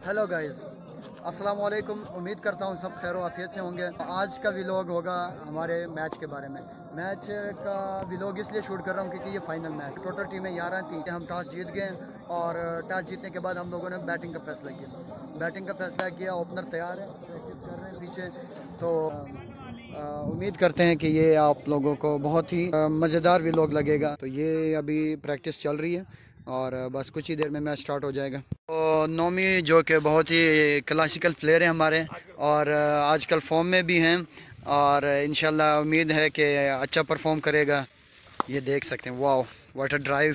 Hello guys, अस्सलाम वालेकुम। उम्मीद करता हूँ सब खैर आफियत से होंगे। आज का व्लॉग होगा हमारे मैच के बारे में। मैच का व्लॉग इसलिए शूट कर रहा हूँ क्योंकि ये फाइनल मैच, टोटल टीमें 11 थी। हम टॉस जीत गए और टॉस जीतने के बाद हम लोगों ने बैटिंग का फैसला किया। ओपनर तैयार है, प्रैक्टिस कर रहे हैं पीछे। तो उम्मीद करते हैं कि ये आप लोगों को बहुत ही मज़ेदार व्लॉग लगेगा। तो ये अभी प्रैक्टिस चल रही है और बस कुछ ही देर में मैच स्टार्ट हो जाएगा। तो नोमी जो कि बहुत ही क्लासिकल प्लेयर हैं हमारे और आजकल फॉर्म में भी हैं और इंशाल्लाह उम्मीद है कि अच्छा परफॉर्म करेगा। ये देख सकते हैं, वाओ व्हाट अ ड्राइव।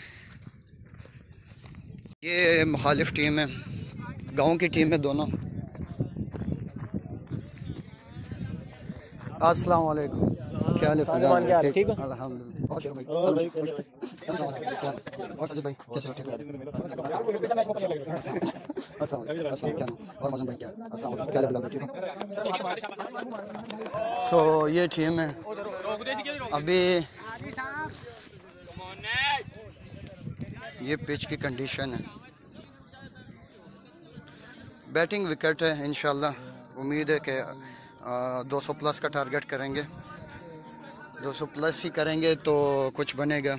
ये मुखालिफ टीम है, गांव की टीम है दोनों। अस्सलाम वालेकुम, क्या हाल है फैजान भाई? ठीक हो? अल्हम्दुलिल्लाह। और भाई और सजीद भाई कैसे हो? ठीक हो? अस्सलाम क्या और मौसम भाई क्या? अस्सलाम क्या हाल है? ठीक हो? सो ये टीम है अभी। ये पिच की कंडीशन है, बैटिंग विकेट है। इंशाल्लाह उम्मीद है कि 200 प्लस का टारगेट करेंगे। 200 प्लस ही करेंगे तो कुछ बनेगा।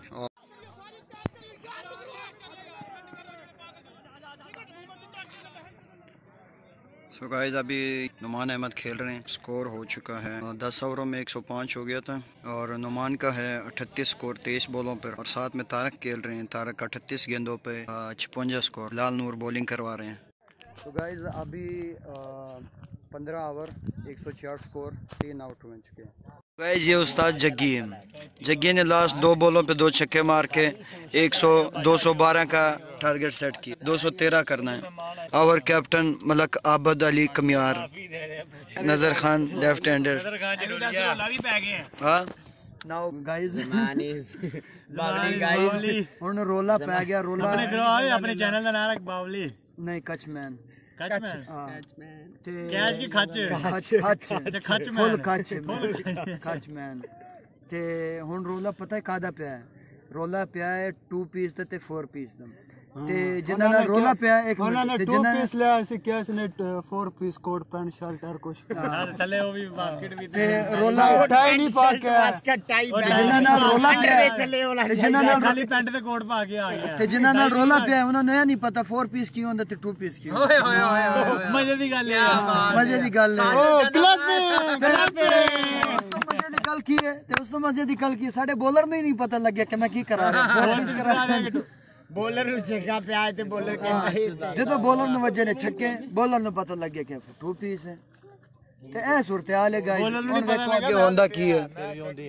सो गाइस, अभी नुमान अहमद खेल रहे हैं। स्कोर हो चुका है 10 ओवरों में 105 हो गया था और नुमान का है 38 स्कोर 23 बॉलों पर। और साथ में तारक खेल रहे हैं। तारक का 38 गेंदों पे 56 स्कोर। लाल नूर बॉलिंग करवा रहे हैं। तो गाइस अभी 15 ओवर 104 स्कोर, 3 आउट हो चुके हैं। गाइस ये उस्ताद जग्गी है। जग्गी ने लास्ट 2 बॉलों पे 2 छक्के मार के 212 का टारगेट सेट किया। 213 करना है। और captain Malak Abad Ali Kamiyar, Nazar Khan left hander. Now guys हुन रोला पै गया। रोला अपने चैनल का नाम रख बावली नहीं, कचमैन। कचमैन ते हुन रोला पता है कादा पे है? रोला पे है 2 पीस ते 4 पीस दा। ते जिन्ना ना रोला पे है एक मिनट ते 2 पीस ले ऐसे क्या इसने 4 पीस कोट पैंट शर्ट और कुछ चले वो भी बास्केट भी ते रोला टाई नहीं पा के बास्केट टाई जिन्ना ना रोला पे है, जिन्ना ना खाली पैंट ते कोट पा के आ गया ते जिन्ना ना रोला पे है उन्हें नया नहीं पता 4 पीस क्यों होंदा ते 2 पीस क्यों। मजे दी गल है, मजे दी गल है। मजे दी गल की है ते उस मजे दी गल की साडे बॉलर ने ही नहीं पता लग गया कि मैं की करा रहा हूं। 4 पीस करा रहा हूं। बॉलर नु छक्का पे आए थे। बॉलर के जो बॉलर नु वजह ने छक्के, बॉलर नु पता लग गया कि 2 पीस है। ते ए सूरत हाल है गाइस। हुन देखो आगे होंदा की है।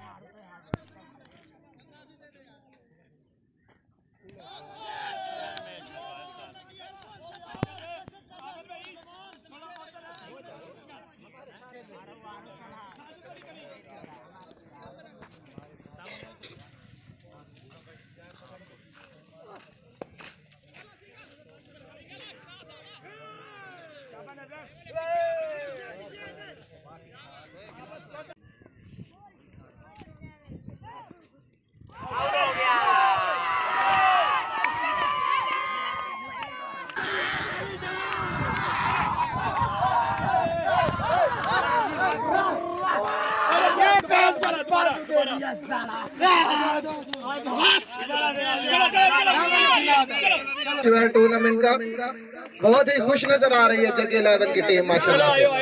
जो है टूर्नामेंट का बहुत ही खुश नजर आ रही है जग्गी 11 की टीम माशाल्लाह से।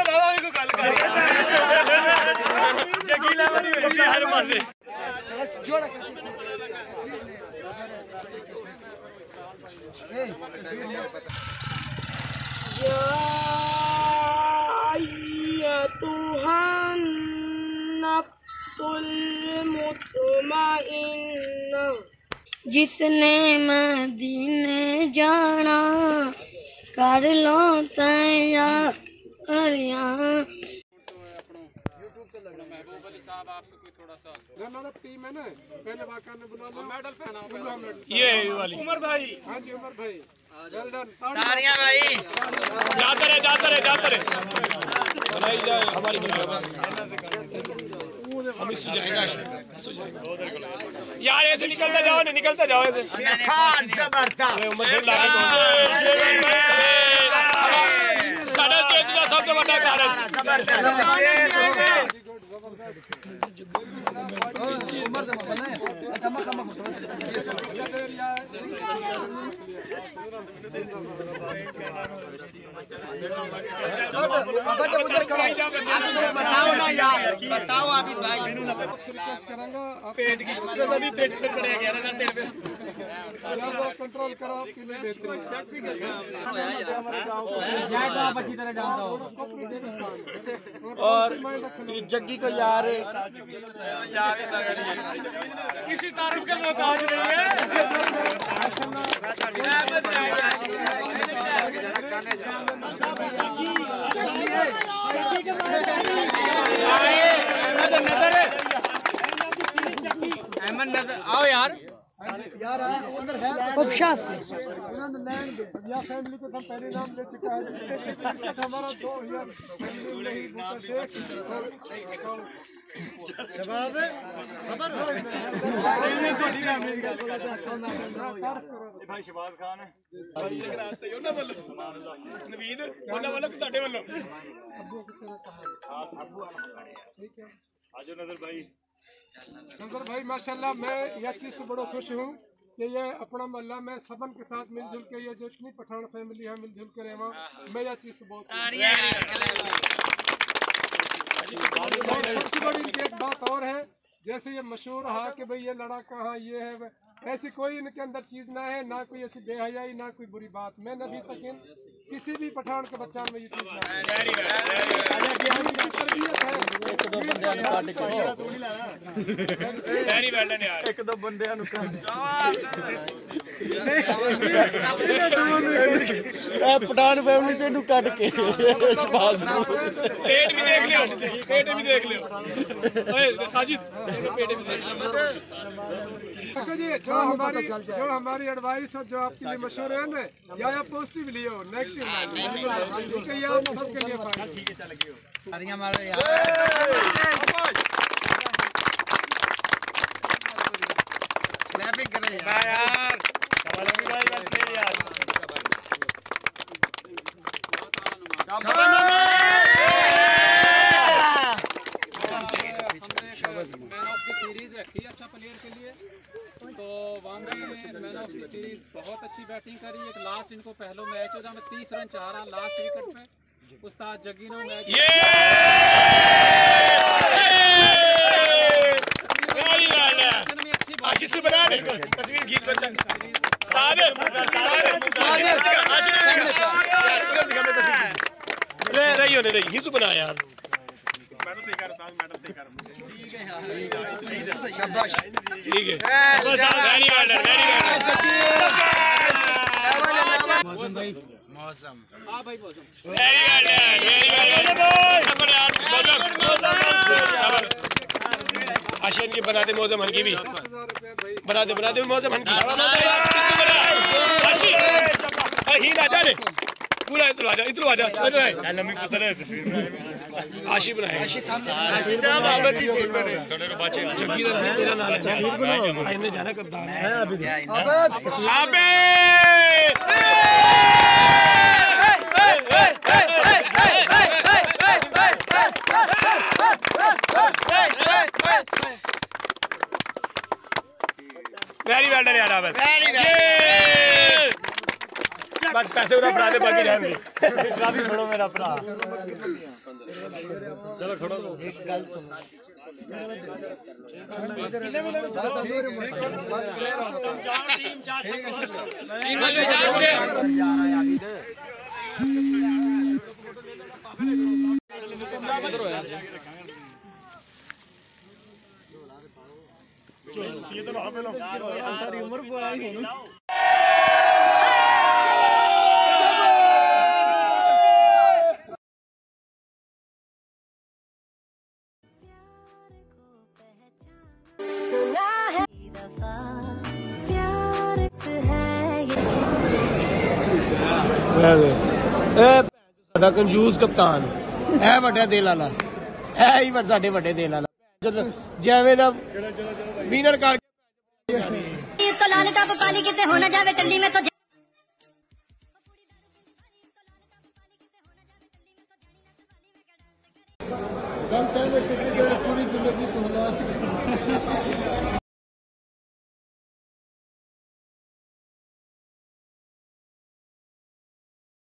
जिसने मदीने जाना कर लो तैयार। ये वाली उमर भाई। हाँ जी उमर भाई, तालियां भाई। जाते रहे बनाई जाए हमारी। अभी सुझाएगा यार, ऐसे निकलते जाओ, नहीं निकलते जाओ ऐसे। साढ़े 14 सबसे बड़ा कारण बताओ ना यार, बताओ आबिद भाई। पेट की पेट पे पड़ेगा यार, पेट पे कंट्रोल करो आपके लिए बेहतर आप अच्छी तरह जानता हो। और जग्गी को यार किसी तारुफ के मोहताज नहीं है। अहमद नजर आओ यार यार अंदर है उपशास उन्होंने लैंड या फैमिली को हम पहले नाम ले चुका है। हमारा 2000 नहीं शबाज सबर भाई शबाज खान है नवीद वालों साडे वालों आजो नजर भाई माशाल्लाह मैं यह चीज़ से बड़ा खुश हूँ कि ये अपना मोहल्ला में सबन के साथ मिलजुल के ये जितनी पठान फैमिली है मिलजुल के रहे मैं यह चीज़ से बहुत सबसे बड़ी इनकी एक बात और है, जैसे ये मशहूर है कि भाई ये लड़ा कहाँ ये है, ऐसी कोई इनके अंदर चीज़ ना है, ना कोई ऐसी बेहयाई ना कोई बुरी बात। मैं अभी तक किसी भी पठान के बच्चा में ये चीज़ ना एक दो बंदे पठान फैमिली से कट के पेट भी देख लियो, पेट भी देख लियो साजिद, पेट भी देख जी। जो हमारी एडवाइस है जो आपके लिए मशहूर है ना, या पॉजिटिव लियो नेगेटिव ना लियो, क्योंकि ये आप सबके लिए फायदा। ठीक है, चल गयो तालियां मारो यार। क्लैपिंग करो यार। सीरीज रखी अच्छा प्लेयर के लिए, तो वहाँ में मैन ऑफ द सीरीज बहुत अच्छी बैटिंग करी। एक लास्ट इनको पहलो मैच होता में 30 रन चाह रहा लास्ट विकेट पे उस्ताद जग्गी ने मैच आशीष से बना दे तस्वीर गीत बन रही होने रही हिंसू बना यार। ठीक है, मौसम आशियान की बना दे मौसम हनकी भी बना दे मौसम हनकी ही ना जाने पूरा इधर आ जा आशी बनाए तेरा नाम है जाना कप्तान है वेरी वेल डन यार आबिद, बस पैसे उरा बढ़ा दे बाकी जाएंगे। काफी खड़ो मेरा भरा, चलो खड़ो। एक गल सुन टीम जा सारी उम्र को आई कंजूस कप्तान है, वड्डा दिल वाला है ही, साडे वड्डे दिल वाला। ਜਿਵੇਂ ਦਾ ਵਿਨਰ ਕਰ तो लाल टॉप काली किते होना जावे टल्ली में तो